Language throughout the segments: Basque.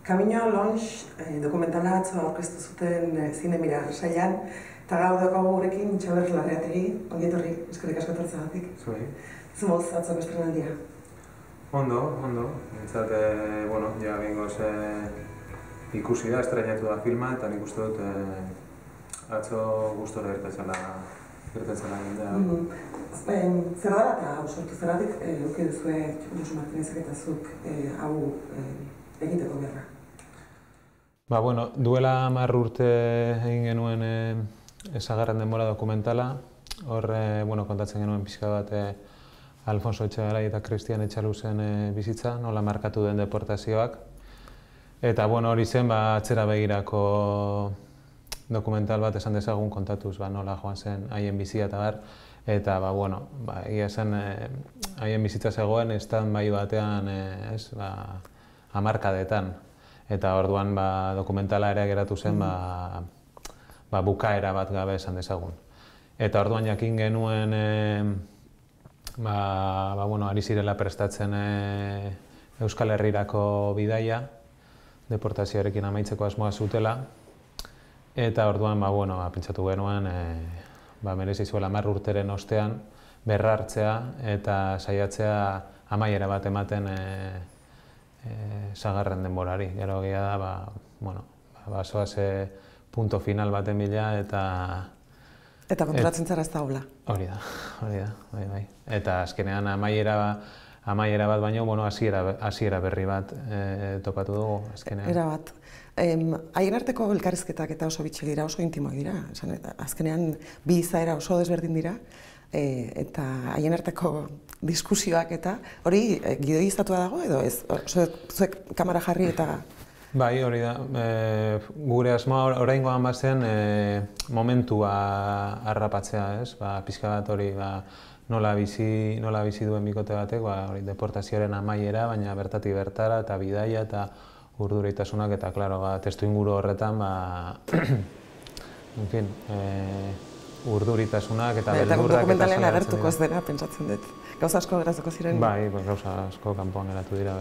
Camino Longe dokumentala atzo aurkeztu zuten Zinemira saian, eta gaur daukagu gurekin Txaber Larreategi, ongi etorri, eskerrik asko etortzeagatik. Zuei. Zumuz atzoko estrenaldia. Ondo. Entzat, ja bingoz ikusi da, estrenatu da filma, eta nik uste dut atzo gustora irtetzela jendea. Zer dara eta hau sortu zeratik, luke duzue Josu Martinezek eta zuk hau egiteko beharra? Duela 10 urte egin genuen Esagarren denbora dokumentala. Hor, kontatzen genuen pixka bat Alfonso Etxegarai eta Cristian Etxaluzen bizitza, nola markatu den deportazioak. Eta hori zen atzera begirako dokumental bat esan dezagun kontatuz nola joan zen haien bizia eta bar. Eta egia zen haien bizitza zegoen stand-by batean hamarkadetan. Eta orduan dokumentala ere geratu zen bukaera bat gabe esan dezagun. Eta orduan jakin genuen ari zirela prestatzen Euskal Herrirako bidaia, deportazioarekin amaitzeko asmoa zutela. Eta orduan pentsatu genuen merezi zuela 10 urteren ostean berrartzea eta saiatzea amaiera bat ematen Sagarren denborari. Gero egia da, basoaz punto final baten bila eta... Eta kontratzen zara ez da hola. Hori da, bai. Eta azkenean amaiera bat baino, hasiera berri bat topatu dugu azkenean. Era bat. Haien arteko elkarrizketak eta oso bitxi dira, oso intimoak dira. Azkenean bi izaera oso desberdin dira. Eta haien arteko diskusioak eta hori gidoizatua dago edo ez? Zuek kamera jarri eta... Bai, hori da. Gure asmoa oraingoan bazen momentua harrapatzea, ez? Pixka bat hori nola bizi duen bikote batek, deportazioaren amaiera, baina bertatik bertara eta bidaia eta urduritasunak eta, testuinguru horretan, urduritasunak eta beldurrak eta salatzen dira. Eta dokumentalean agertuko ez dena, pentsatzen dut. Gauza asko geratuko ziren. Bai, gauza asko kanpoan geratu dira,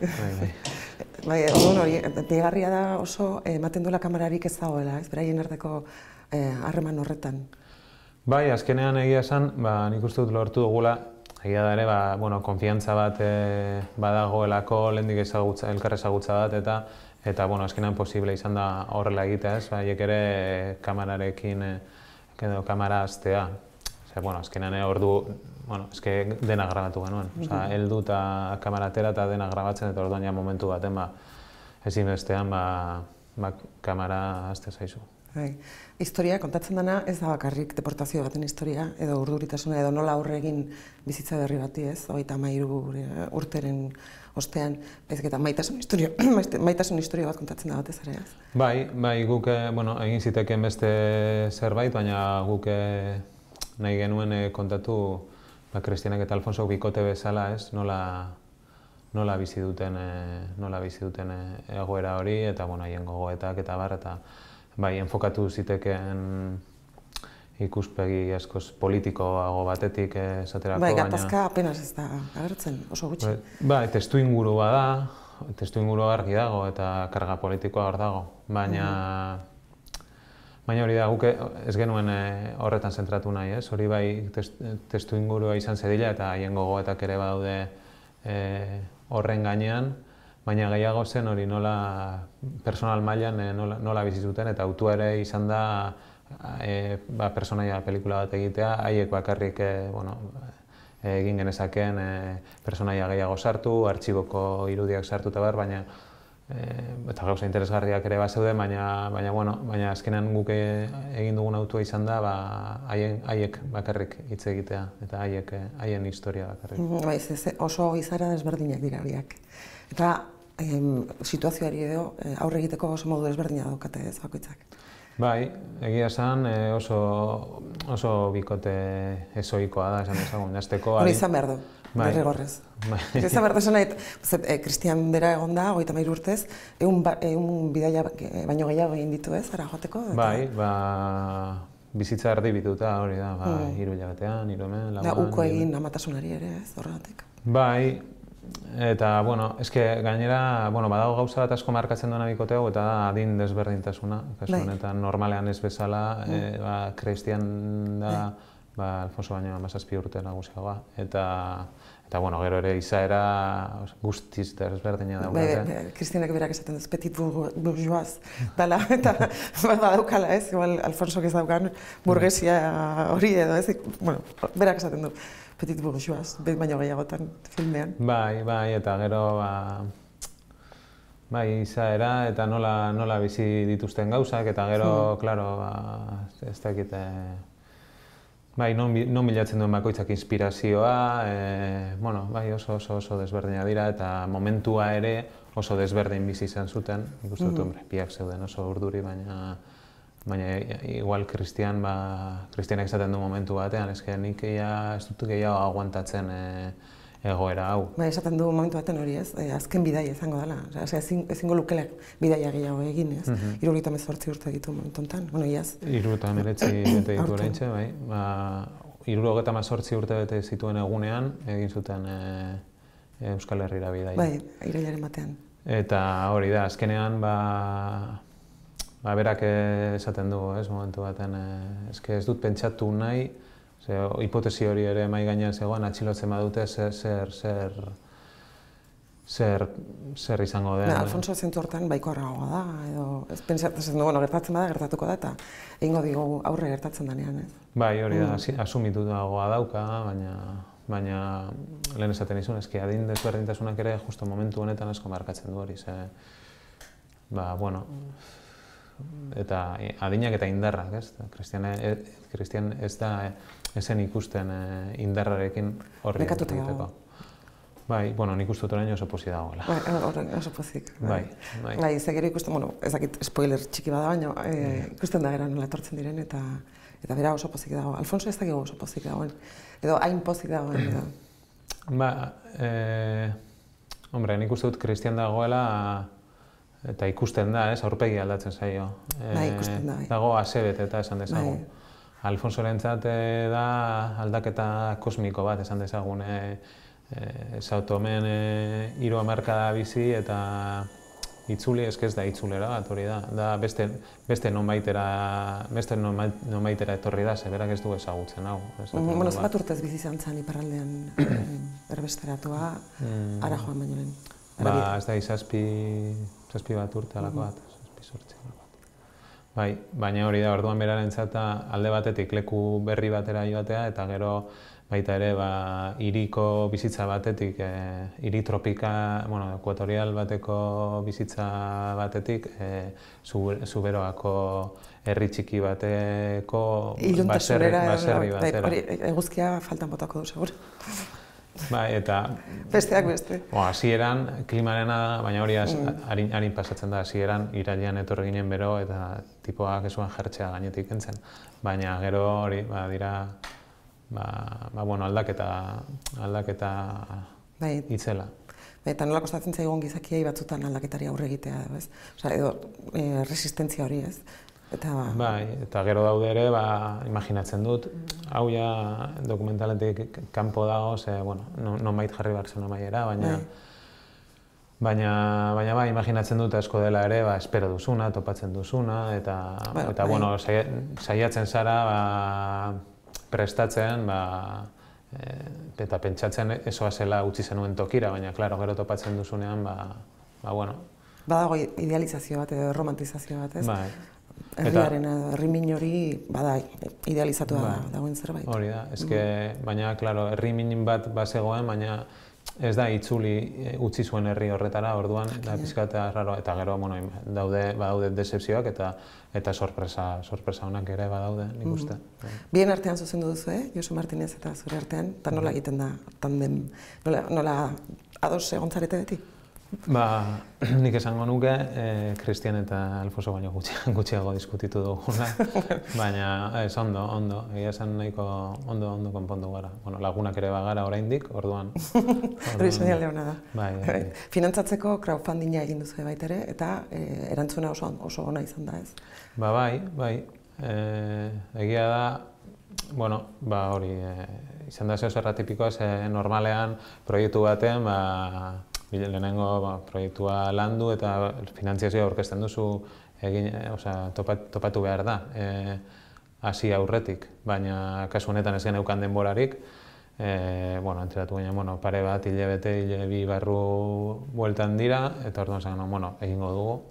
bai. Hori, deigarria da oso ematen duela kamerarik ez dagoela, ez? Beraien arteko harreman horretan. Bai, azkenean egia esan, nik uste dut lortu dugula, egia da ere, konfiantza bat badagoelako, lehendik elkar ezagutza bat, eta azkenean posible izan da horrela egitea, ez? Haiek ere kamerarekin edo kamera hastea. Azkenean ordu, dena grabatu genuen. Heldu eta kamera atera eta dena grabatzen, eta orduan ja momentu baten ezin bestean kamera hastea zaizu. Historia kontatzen dena ez da bakarrik deportazio baten historia, edo urduritasuna, edo nola aurre egin bizitza berri bati, ez? 33 urteren ostean, baizik eta maitasun historia bat kontatzen da batez ere, ez? Bai, guk egin zitekeen beste zerbait, baina guk nahi genuen kontatu Cristianek eta Alfonso bikote bezala, ez? Nola bizi duten egoera hori, eta haien gogoetak eta bar, eta bai, enfokatu zitekeen ikuspegi askoz politikoago batetik esaterako, baina... Bai, gatazka apenas ez da agertzen, oso gutxi. Bai, testuingurua da, testuingurua argi dago eta karga politikoa hor dago, baina hori da, guk ez genuen horretan zentratu nahi, ez? Hori bai testuingurua izan zedila eta haien gogoetak ere badaude horren gainean, baina gehiago zen hori nola personal mailan nola bizi zuten eta autua ere izan da personaia pelikula bat egitea, haiek bakarrik egin genezakeen personaia gehiago sartu, artxiboko irudiak sartu eta bar, eta gauza interesgarriak ere bazeuden, baina azkenean guk egin dugun autua izan da haiek bakarrik hitz egitea eta haien historia bakarrik. Oso izaera desberdinak dira horiak. Eta situazioari edo aurre egiteko oso modu desberdina daukate ez bakoitzak. Bai, egia esan oso bikote ezoikoa da esan dezagun, jazteko... Hori izan behar du, derrigorrez. Izan behar du esan nahi, Cristian bera egon da, 33 urtez, egun bidaia baino gehiago egin ditu ez, ara joateko? Bai, bizitza erdi bituta hori da, 3 hilabetean, 3 hemen, lauan... Uko egin amatasunari ere ez, horregatik? Bai, Eta, bueno, gainera, badago gauza bat asko markatzen duena bikote hau, eta da adin desberdintasuna. Kasu honetan, normalean ez bezala, Cristian da, Alfonso baino 17 urte nagusiagoa. Eta, gero ere izaera guztiz desberdina daukate. Cristianek berak esaten duz, petit bourgeois dala, eta badaukala ez, igual Alfonsok ez daukan burgesia hori edo ez, berak esaten du. Petit bourgeois, baino gehiagotan filmean. Bai, eta gero izaera eta nola bizi dituzten gauzak, eta gero, klaro, ez dakit, non bilatzen duen bakoitzak inspirazioa, oso desberdinak dira, eta momentua ere oso desberdin bizi izan zuten. Nik uste dut, biak zeuden oso urduri, baina igual Cristianek esaten du momentu batean, nik ez dut gehiago aguantatzen egoera hau. Esaten du momentu batean hori ez, azken bidaia izango dela. Ezingo lukelak bidaia gehiago egin ez. 78 urte ditu momentu honetan, iaz. 79 bete ditu oraintxe, bai. 78 urte bete zituen egunean, egin zuten Euskal Herrira bidaia. Bai, irailaren batean. Eta hori da, azkenean, berak esaten dugu, momentu baten, ez dut pentsatu nahi, hipotesi hori ere mahai gainean zegoen, atxilotzen badute zer izango den. Alfonso zentzu hortan baiko harragoa da, edo pentsatzen du, gertatzen bada, gertatuko da, eta egingo digu aurre gertatzen denean, ez? Bai, hori da, asumitu dagoa dauka, baina lehen esaten izun, adin desberdintasunak ere justo momentu honetan asko markatzen du hori, eta adinak eta indarrak, ez? Cristian ez da ezen ikusten indarrarekin horri egiteko. Bai, nik uste dut orain oso pozik dagoela. Bai, oso pozik. Bai. Ze gero ikusten, ez dakit spoiler txiki bada, baina ikusten da gara nola etortzen diren eta bera oso pozik dago. Alfonso ez dakigu oso pozik dagoen, edo hain pozik dagoen, edo. Nik uste dut Cristian dagoela eta ikusten da, aurpegi aldatzen zaio. Ikusten da, bai. Dago asebet eta esan dezagun. Alfonsorentzat da aldaketa kosmiko bat esan dezagun. Sao Tomen 3 hamarkada bizi eta itzuli, ez da itzulera bat hori da. Da beste nonbaitera etorri da, berak ez du ezagutzen hau. Zenbat urtez bizi izan zen iparraldean erbesteratua, ara joan baino lehen. Ez da, 7 bat urte alako bat, 7-8 alako bat. Bai, baina hori da, orduan berarentzat alde batetik leku berri batera joatea, eta gero baita ere hiriko bizitza batetik, hiri ekuatorial bateko bizitza batetik, Zuberoako herri txiki bateko baserri batera. Eguzkia faltan botako du, seguro. Bai, eta... Besteak beste. Hasieran klimarena, baina hori harin pasatzen da, hasieran irailean etorri ginen bero eta tipoak esuan jertxea gainetik kentzen. Baina gero hori, dira, aldaketa itzela. Eta nola kostatzen zaigun gizakiei batzutan aldaketari aurre egitea, ez? Edo resistentzia hori, ez? Bai, eta gero daude ere, imaginatzen dut, hau ja dokumentaletik kanpo dago, nonbait jarri behar zen amaiera, baina imaginatzen dut asko dela ere, espero duzuna, topatzen duzuna, eta saiatzen zara prestatzen, eta pentsatzen ezoa zela utzi zenuen tokira, baina, klaro, gero topatzen duzunean, Badago idealizazio bat edo romantizazio bat, ez? Herriaren edo herrimin hori bada idealizatua dagoen zerbait. Hori da, baina, klaro, herrimin bat bazegoen, baina ez da utzi zuen herri horretara, orduan, da pizkatea raro, eta gero badaude decepzioak eta sorpresa honak ere badaude, nik uste. Bien artean zuzendu duzu, Josu Martinez eta zure artean, eta nola egiten da tandem, nola ados egontzarete beti? Nik esango nuke, Cristian eta Alfonso baino gutxiago diskutitu duguna, baina ez ondo, egia esan nahiko ondo konpondu gara. Lagunak ere bagara oraindik, orduan. Hori seinale hona da. Finantzatzeko crowdfundinga egin duzu baita ere, eta erantzuna oso ona izan da, ez? Bai. Egia da, bueno, hori, izan da zer tipikoa, normalean proiektu baten, lehenengo proiektua landu eta finantziazioa aurkezten duzu topatu behar da hasi aurretik, baina kasu honetan ez geneukan denborarik, enteratu ginen, pare bat, hile bi barru bueltan dira, eta orduan zen, egingo dugu.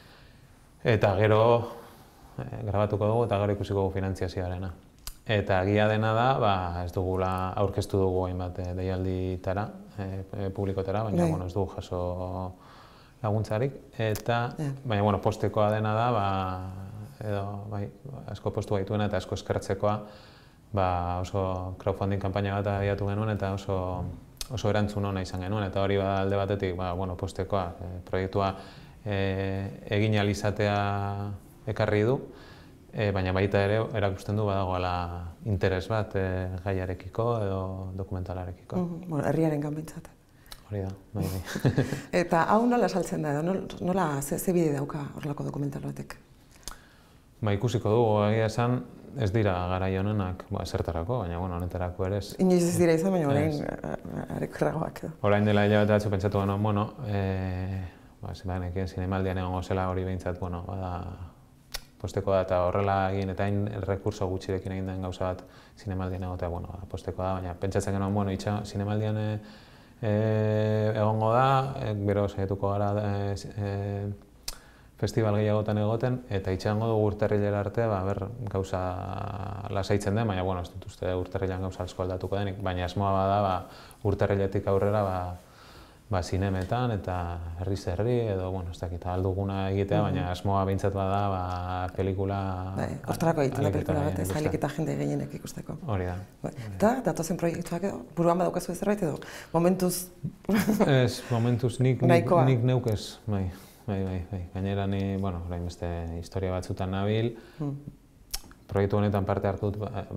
Eta gero grabatuko dugu eta gero ikusiko dugu finantziazioarena. Eta egia dena da, ez dugula aurkeztu dugu hainbat deialditara, publikotara, baina ez dugu jaso laguntzarik. Baina postekoa dena da, asko postu gaituena eta asko eskertzekoa, oso crowdfunding kanpaina bat abiatu genuen eta oso erantzun ona izan genuen. Eta hori alde batetik, postekoa, proiektua egin ahal izatea ekarri du, baina baita ere erakusten du badagoela interes bat gaiarekiko edo dokumentalarekiko. Herriaren ganbintzat. Hori da, bai. Eta hau nola saltzen da edo, nola ze bide dauka horrelako dokumental batek? Ikusiko dugu, egia esan, ez dira garai honenak zertarako, baina honetarako ere ez. Inoiz ez dira izan, baina orain arekorragoak edo. Orain dela hilabete batzu pentsatu genuen, zenekien zinemaldian egongo zela hori behintzat, posteko da eta horrela egin eta hain rekurso gutxirekin egin den gauza bat zinemaldian egotea, posteko da, baina pentsatzen genuen, zinemaldian egongo da, bero saietuko gara festival gehiagotan egoten, eta itxango dugu urtarrilera arte, gauza lasaitzen den, baina ez dut uste urtarrilean gauza asko aldatuko denik, baina asmoa bada urtarriletik aurrera zinemetan eta herriz herri edo, ez dakit, alduguna egitea, baina asmoa behintzat bada pelikula... Hortarako egiten da pelikula bat, ez hailik eta jende gehienek ikusteko. Hori da. Eta, datozen proiektuak edo, buruan badaukazu zerbait edo, momentuz... Ez, momentuz nik neuk ez, bai. Gainera ni, orain beste historia batzutan nabil, proiektu honetan parte hartut,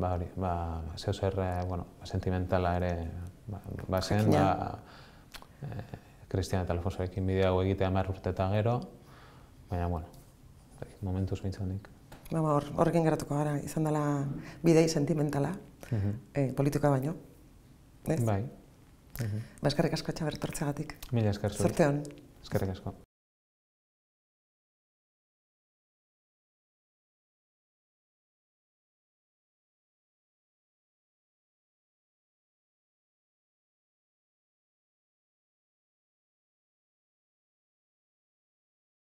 zer, sentimentala ere bazen, Cristian eta Alfonsorekin bideago egitea 10 urte eta gero, baina, momentuz bintzanik. Horrekin geratuko gara, izan dela bidei sentimentala, politikoa baino. Bai. Eskerrik asko Txaber etortzeagatik. Mila esker zuri. Zorte hon. Eskerrik asko.